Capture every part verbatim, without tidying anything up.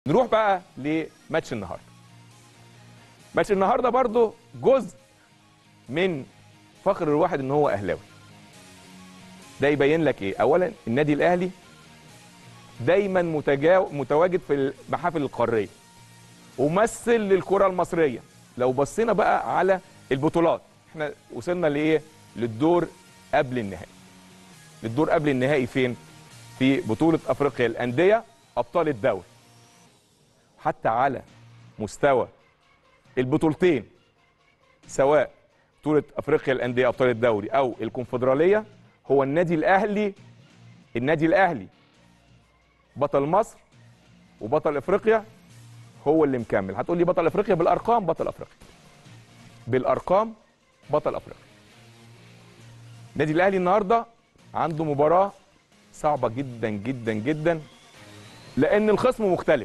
نروح بقى لماتش النهارده. ماتش النهارده برضو جزء من فخر الواحد ان هو اهلاوي. ده يبين لك ايه؟ اولا النادي الاهلي دايما متجاو... متواجد في المحافل القاريه وممثل للكره المصريه. لو بصينا بقى على البطولات، احنا وصلنا لايه؟ للدور قبل النهائي. للدور قبل النهائي فين؟ في بطوله افريقيا الانديه ابطال الدوري. حتى على مستوى البطولتين، سواء بطوله افريقيا الانديه ابطال الدوري او الكونفدراليه، هو النادي الاهلي النادي الاهلي بطل مصر وبطل افريقيا، هو اللي مكمل. هتقول لي بطل افريقيا بالارقام، بطل افريقيا بالارقام بطل افريقيا. النادي الاهلي النهارده عنده مباراه صعبه جدا جدا جدا، لان الخصم مختلف.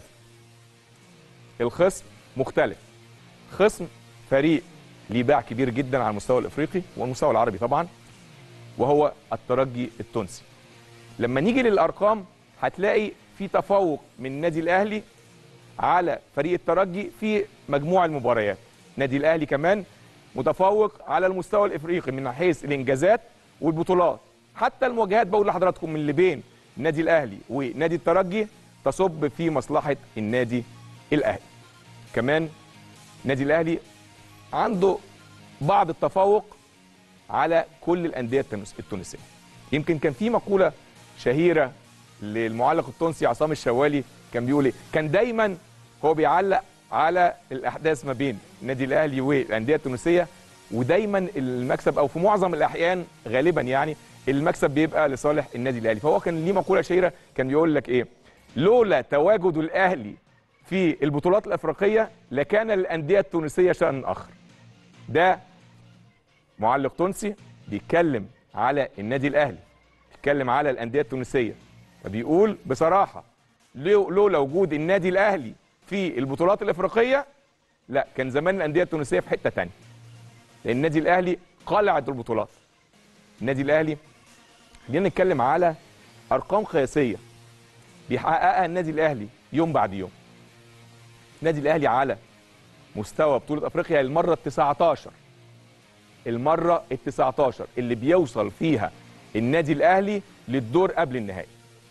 الخصم مختلف خصم فريق ليه باع كبير جدا على المستوى الافريقي والمستوى العربي طبعا، وهو الترجي التونسي. لما نيجي للارقام هتلاقي في تفوق من النادي الاهلي على فريق الترجي في مجموع المباريات. النادي الاهلي كمان متفوق على المستوى الافريقي من حيث الانجازات والبطولات. حتى المواجهات بقول لحضراتكم من اللي بين النادي الاهلي ونادي الترجي تصب في مصلحه النادي الاهلي. كمان النادي الاهلي عنده بعض التفوق على كل الانديه التونسيه. يمكن كان في مقوله شهيره للمعلق التونسي عصام الشوالي، كان بيقول ايه؟ كان دايما هو بيعلق على الاحداث ما بين النادي الاهلي والانديه التونسيه، ودايما المكسب او في معظم الاحيان غالبا يعني المكسب بيبقى لصالح النادي الاهلي. فهو كان ليه مقوله شهيره كان بيقول لك ايه؟ لولا تواجد الاهلي في البطولات الافريقيه لكان للانديه التونسيه شأن اخر. ده معلق تونسي بيتكلم على النادي الاهلي، بيتكلم على الانديه التونسيه، فبيقول بصراحه لولا وجود النادي الاهلي في البطولات الافريقيه لا كان زمان الانديه التونسيه في حته ثانيه. لان النادي الاهلي قلعه البطولات. النادي الاهلي خلينا نتكلم على ارقام قياسيه بيحققها النادي الاهلي يوم بعد يوم. النادي الاهلي على مستوى بطوله افريقيا المره التسعتاشر المره التسعتاشر اللي بيوصل فيها النادي الاهلي للدور قبل النهائي.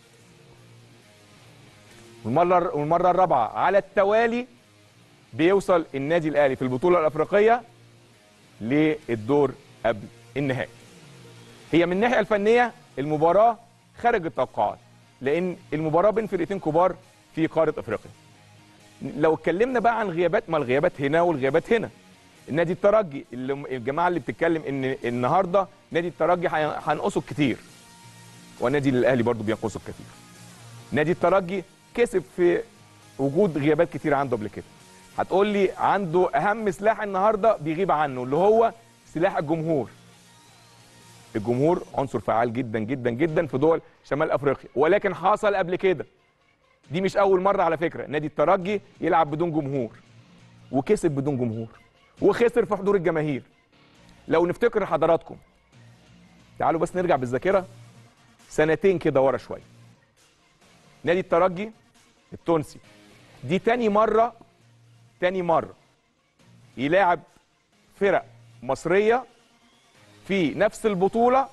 والمره والمره الرابعه على التوالي بيوصل النادي الاهلي في البطوله الافريقيه للدور قبل النهائي. هي من الناحيه الفنيه المباراه خارج التوقعات، لان المباراه بين فرقتين كبار في قاره افريقيا. لو اتكلمنا بقى عن غيابات، ما الغيابات هنا والغيابات هنا. النادي الترجي اللي الجماعه اللي بتتكلم ان النهارده نادي الترجي هينقصه كتير، والنادي الاهلي برضو بينقصه كتير. نادي الترجي كسب في وجود غيابات كتير عنده قبل كده. هتقول لي عنده اهم سلاح النهارده بيغيب عنه، اللي هو سلاح الجمهور. الجمهور عنصر فعال جدا جدا جدا في دول شمال افريقيا، ولكن حصل قبل كده. دي مش اول مره على فكره نادي الترجي يلعب بدون جمهور وكسب بدون جمهور وخسر في حضور الجماهير. لو نفتكر حضراتكم، تعالوا بس نرجع بالذاكره سنتين كده ورا شويه. نادي الترجي التونسي دي تاني مره تاني مره يلاعب فرق مصريه في نفس البطوله.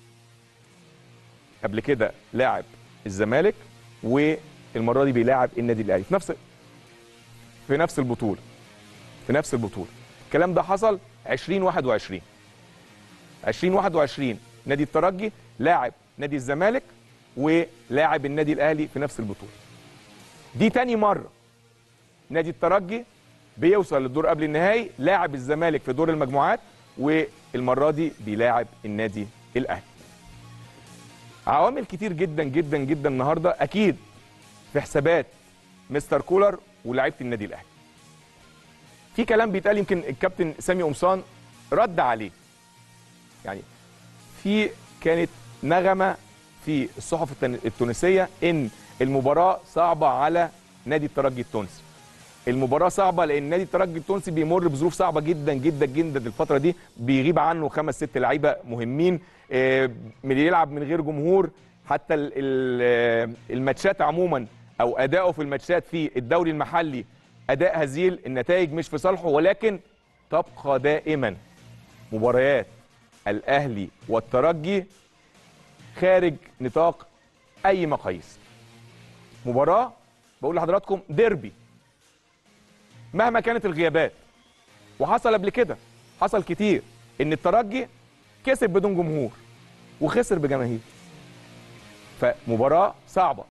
قبل كده لاعب الزمالك، والمره دي بيلاعب النادي الاهلي في نفس في نفس البطوله في نفس البطوله. الكلام ده حصل ألفين وواحد وعشرين. ألفين وواحد وعشرين نادي الترجي لاعب نادي الزمالك ولاعب النادي الاهلي في نفس البطوله. دي تاني مره نادي الترجي بيوصل للدور قبل النهائي، لاعب الزمالك في دور المجموعات، والمره دي بيلاعب النادي الاهلي. عوامل كتير جدا جدا جدا النهارده اكيد في حسابات مستر كولر ولاعيبه النادي الاهلي. في كلام بيتقال، يمكن الكابتن سامي قمصان رد عليه. يعني في كانت نغمه في الصحف التونسيه ان المباراه صعبه على نادي الترجي التونسي. المباراه صعبه لان نادي الترجي التونسي بيمر بظروف صعبه جدا جدا جدا الفتره دي، بيغيب عنه خمس ست لعيبه مهمين، بيلعب من غير جمهور. حتى الماتشات عموما او اداؤه في الماتشات في الدوري المحلي اداء هزيل، النتائج مش في صالحه، ولكن تبقى دائما مباريات الاهلي والترجي خارج نطاق اي مقاييس. مباراه بقول لحضراتكم ديربي مهما كانت الغيابات، وحصل قبل كده، حصل كتير ان الترجي كسب بدون جمهور وخسر بجماهير، فمباراه صعبه.